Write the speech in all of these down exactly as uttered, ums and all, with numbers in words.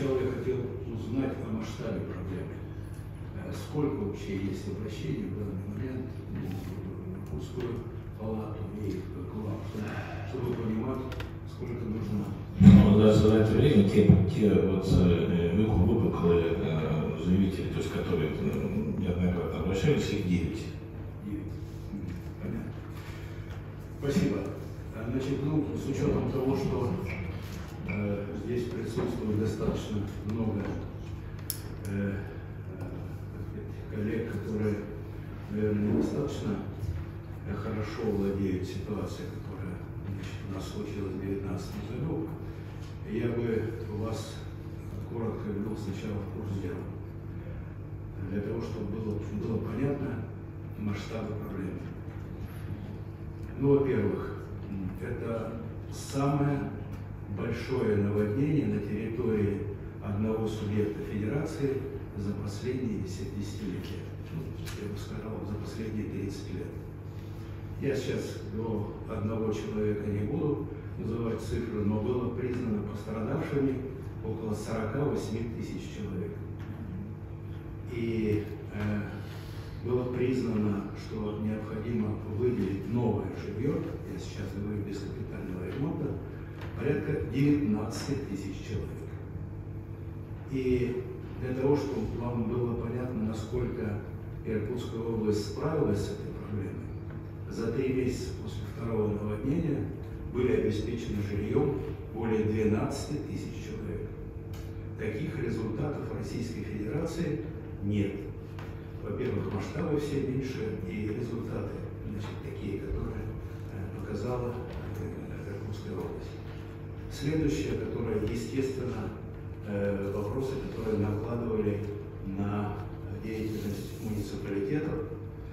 Сначала я хотел узнать о масштабе проблемы. Сколько вообще есть обращений в данный момент в Иркутскую палату и к вам, чтобы понимать, сколько нужно. Ну, да, за это время те, те вот выпуклые э, заявители, то есть которые э, неоднократно обращались, их девять. Понятно. Спасибо. Значит, ну, с учетом того, что э, здесь присутствует достаточно много э, э, коллег, которые, наверное, недостаточно хорошо владеют ситуацией, которая, значит, у нас случилась в две тысячи девятнадцатом году, я бы вас коротко ввел сначала в курс дела, для того, чтобы было, было понятно масштабы проблемы. Ну, во-первых, это самое большое наводнение на территории одного субъекта федерации за последние десятилетия. Ну, я бы сказал, за последние тридцать лет. Я сейчас до одного человека не буду называть цифры, но было признано пострадавшими около сорока восьми тысяч человек. И э, было признано, что необходимо выделить новое жилье, я сейчас говорю без капитального ремонта, порядка девятнадцати тысяч человек. И для того, чтобы вам было понятно, насколько Иркутская область справилась с этой проблемой, за три месяца после второго наводнения были обеспечены жильем более двенадцати тысяч человек. Таких результатов в Российской Федерации нет. Во-первых, масштабы все меньше, и результаты, значит, такие, которые показала Иркутская область. Следующее, которое, естественно, вопросы, которые накладывали на деятельность муниципалитетов,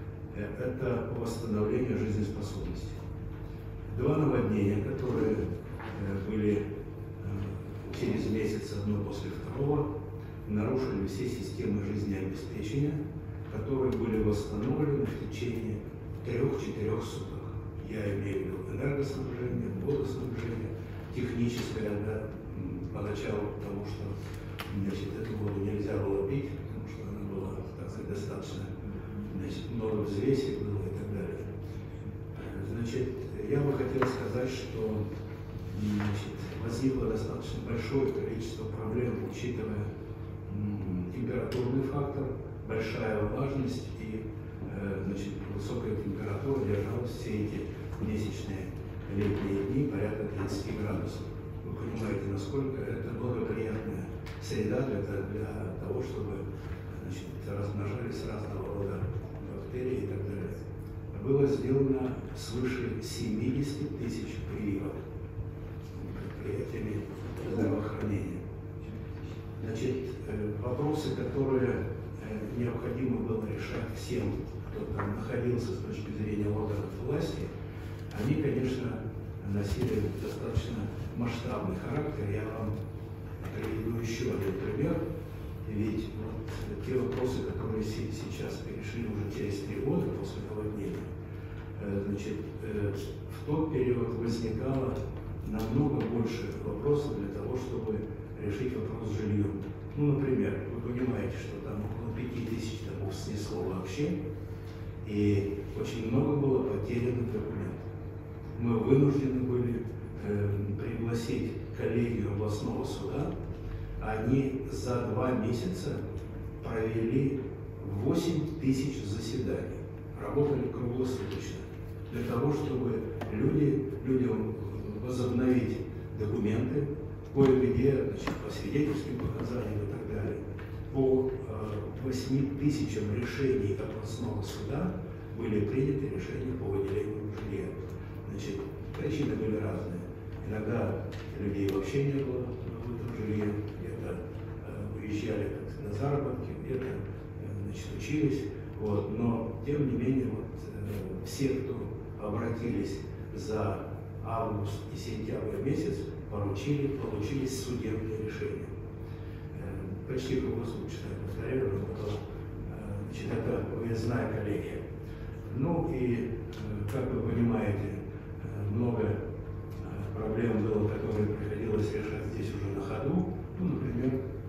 это восстановление жизнеспособности. Два наводнения, которые были через месяц одно после второго, нарушили все системы жизнеобеспечения, которые были восстановлены в течение трех-четырех суток. Я имею в виду энергоснабжение, водоснабжение, техническое, да, поначалу, потому что, значит, эту воду нельзя было пить, потому что она была, так сказать, достаточно, значит, много взвесей было и так далее. Значит, я бы хотел сказать, что, значит, возникло достаточно большое количество проблем, учитывая м, температурный фактор, большая влажность и, э, значит, высокая температура держалась все эти месячные летние дни, порядка тридцати градусов. Вы понимаете, насколько это благоприятная среда для, для того, чтобы, значит, размножались разного рода бактерии и так далее. Было сделано свыше семидесяти тысяч прививок предприятиями здравоохранения. Значит, вопросы, которые необходимо было решать всем, кто там находился с точки зрения органов власти, они, конечно, носили достаточно масштабный характер. Я вам приведу еще один пример. Ведь вот те вопросы, которые сейчас перешли уже через три года после наводнения, значит, в тот период возникало намного больше вопросов для того, чтобы решить вопрос с жильем. Ну, например, вы понимаете, что там около пяти тысяч домов снесло вообще, и очень много было потерянных документов. Мы вынуждены были э, пригласить коллегию областного суда. Они за два месяца провели восемь тысяч заседаний, работали круглосуточно, для того, чтобы люди, людям возобновить документы, кое-где, значит, по свидетельским показаниям и так далее. По восьми тысячам решений областного суда были приняты решения по выделению жилья. Значит, причины были разные. Иногда людей вообще не было в этом жилье, где-то э, уезжали на заработки, где-то э, значит, учились. Вот. Но, тем не менее, вот, э, все, кто обратились за август и сентябрь месяц, поручили, получили судебные решения. Э, почти круглосуточно, повторяю, работала, э, значит, это выездная коллегия. Ну и, э, как вы понимаете, много проблем было, которые приходилось решать здесь уже на ходу. Ну, например,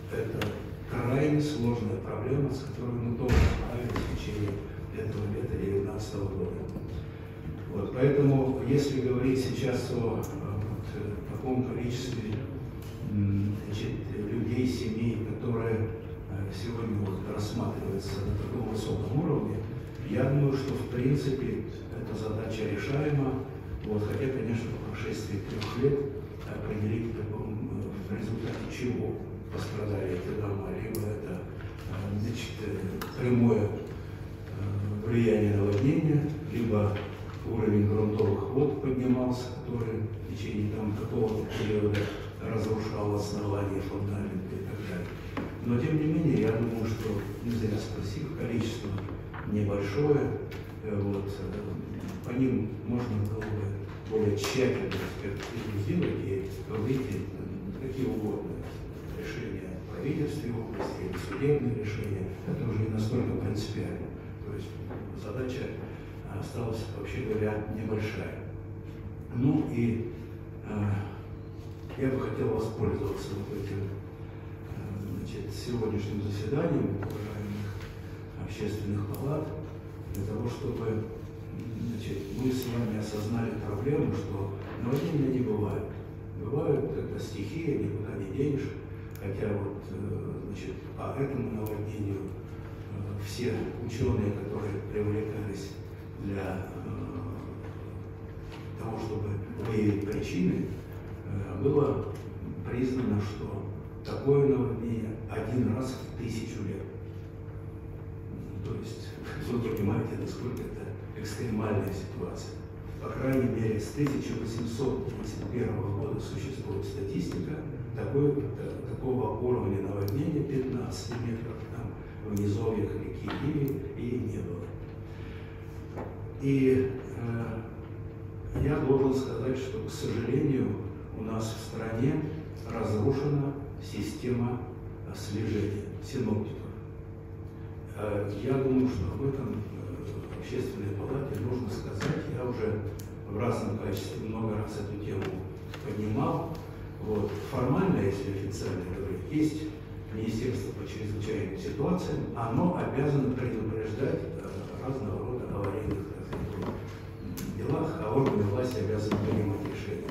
это крайне сложная проблема, с которой мы тоже справились в течение этого лета две тысячи девятнадцатого года. Вот, поэтому, если говорить сейчас о, о вот, таком количестве значит, людей, семей, которые сегодня вот рассматриваются на таком высоком уровне, я думаю, что в принципе эта задача решаема. Вот, хотя, конечно, по прошествии трех лет определить, в результате чего пострадали эти дома, либо это значит, прямое влияние наводнения, либо уровень грунтовых вод поднимался, который в течение там какого-то периода разрушал основание, фундаменты и так далее. Но тем не менее, я думаю, что не зря спросил, количество небольшое, вот, по ним можно было бы более тщательно экспертизу сделать и выйти на какие угодно решения в правительстве области или судебные решения. Это уже не настолько принципиально. То есть задача осталась, вообще говоря, небольшая. Ну и э, я бы хотел воспользоваться вот этим э, значит, сегодняшним заседанием уважаемых общественных палат для того, чтобы значит, мы с вами осознали проблему, что наводнения не бывают. Бывают, это стихия, никуда не денешь. Хотя вот значит, по этому наводнению все ученые, которые привлекались для того, чтобы выявить причины, было признано, что такое наводнение один раз в тысячу лет. То есть вы понимаете, насколько это экстремальная ситуация. По крайней мере, с тысяча восемьсот тридцать первого года существует статистика такой, такого уровня наводнения пятнадцать метров там, в низовьях реки Иви и не было. И э, я должен сказать, что, к сожалению, у нас в стране разрушена система слежения синоптиков. Э, я думаю, что об этом в общественной палате нужно сказать. Я уже в разном качестве много раз эту тему поднимал. Вот. Формально, если официально говорить, есть Министерство по чрезвычайным ситуациям, оно обязано предупреждать разного рода аварийных делах, а органы власти обязаны принимать решения.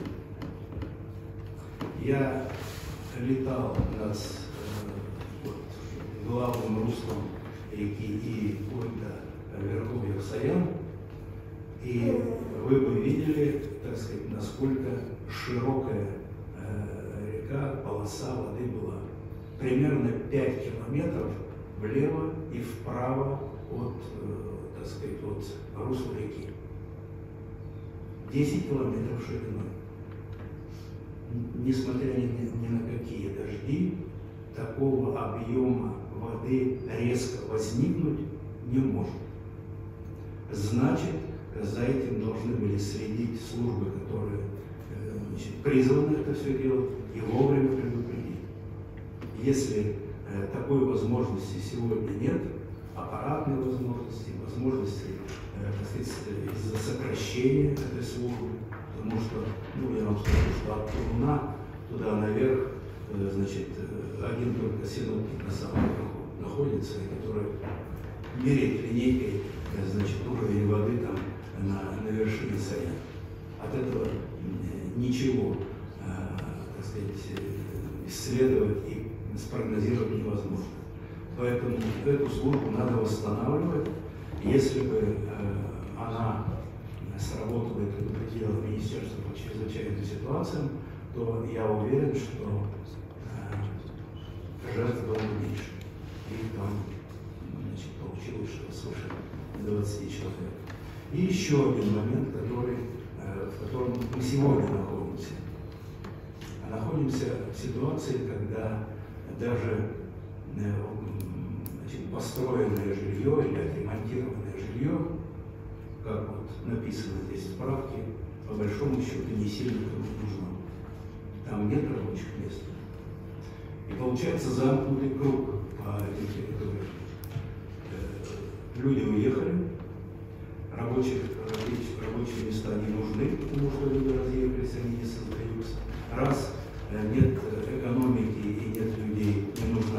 Я летал над вот, главным руслом реки и до верховьев Саян, и вы бы видели, так сказать, насколько широкая э, река, полоса воды была. Примерно пять километров влево и вправо от, э, так сказать, от русла реки. десять километров шириной. Несмотря ни, ни на какие дожди, такого объема воды резко возникнуть не может. Значит, за этим должны были следить службы, которые значит, призваны это все делать, и вовремя предупредить. Если э, такой возможности сегодня нет, аппаратной возможности, возможности э, из-за сокращения этой службы, потому что, ну, я вам скажу, что от Туруна туда наверх, э, значит, один только синоптик на самом верху находится, который меряет линейкой, э, значит, уровень воды там на, на вершине Саян. От этого ничего, э, так сказать, исследовать и спрогнозировать невозможно. Поэтому эту службу надо восстанавливать. Если бы э, она сработала и предупредила Министерство по чрезвычайным ситуациям, то я уверен, что э, жертв было меньше. И там, значит, получилось, что свыше двадцати человек. И еще один момент, который, э, в котором мы сегодня находимся. Находимся в ситуации, когда даже э, значит, построенное жилье или отремонтированное жилье, как вот написано здесь в справке, по большому счету не сильно нужно. Там нет рабочих мест. И получается замкнутый круг по этой территории. Люди уехали, рабочих, рабочие места не нужны, потому что люди разъехались, они не создаются. Раз нет экономики и нет людей, не нужна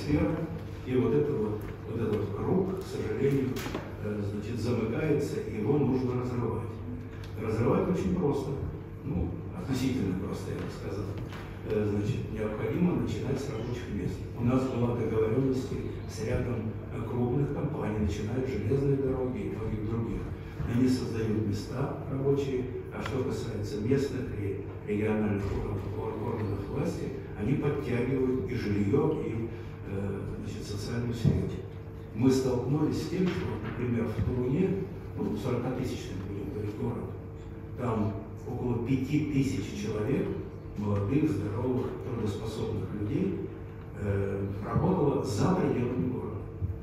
сфера, и вот это вот, вот этот круг, к сожалению, значит, замыкается, и его нужно разрывать. Разрывать очень просто, ну, относительно просто, я бы сказал. Значит, необходимо начинать с рабочих мест. У нас была договоренность с рядом крупных компаний, начиная с железной дороги и многих других. Они создают места рабочие, а что касается местных и региональных органов власти, они подтягивают и жилье, и э, значит, социальную сферу. Мы столкнулись с тем, что, например, в Туруне, ну, сорокатысячный, будем говорить, город, там около пяти тысяч человек, молодых, здоровых, трудоспособных людей, э, работало за пределами города.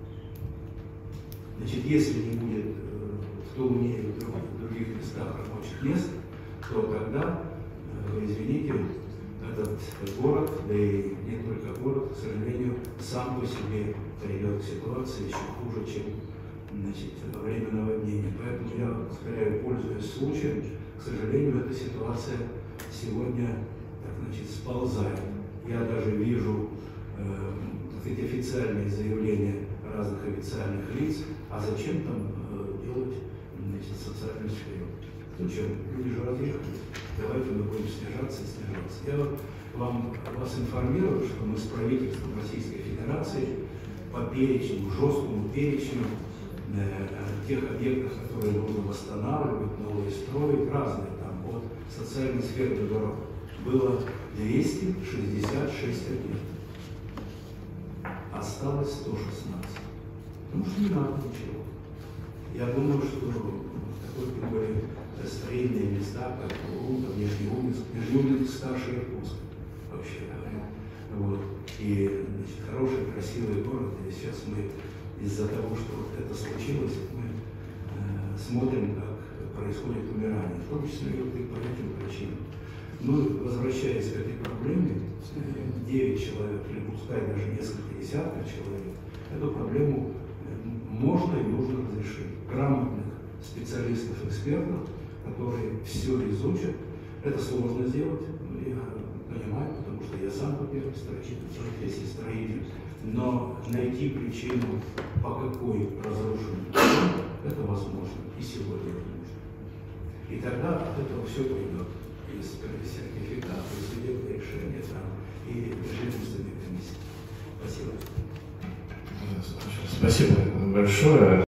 Значит, если не будет э, в Туруне и в других местах рабочих мест, то тогда, э, извините, этот город, да и не только город, к сожалению, сам по себе придет к ситуации еще хуже, чем, значит, во время наводнения. Поэтому я, повторяю, пользуясь случаем, к сожалению, эта ситуация сегодня, так, значит, сползает. Я даже вижу э, эти официальные заявления разных официальных лиц, а зачем там э, делать, значит, социальную сферу? Зачем? Люди же разъехались. Давайте мы будем снижаться и снижаться. Я вот вам, вас информирую, что мы с правительством Российской Федерации по перечню, жесткому перечню э, тех объектов, которые нужно восстанавливать, новые строить, разные, там, от социальной сферы до дорог, было двести шестьдесят шесть объектов. Осталось сто шестнадцать. Потому что не надо ничего. Я думаю, что такой, как бы, строительные места, как Турун, Нижнеудинск, Нижнеудинск старше Иркутска, вообще говоря. Вот. И, значит, хороший, красивый город. И сейчас мы из-за того, что вот это случилось, мы э, смотрим, как происходит умирание, в том числе и по этим причинам. Ну, возвращаясь к этой проблеме, девять человек, или пускай даже несколько десятков человек, эту проблему можно и нужно разрешить. Грамотных специалистов, экспертов, которые все изучат. Это сложно сделать, я понимаю, потому что я сам, во-первых, строитель, профессии строитель, но найти причину, по какой разрушен, это возможно, и сегодня возможно. И тогда от этого все пойдет. Из сертификата, из судебного решения, там, и межведомственной комиссии. Спасибо. Спасибо большое.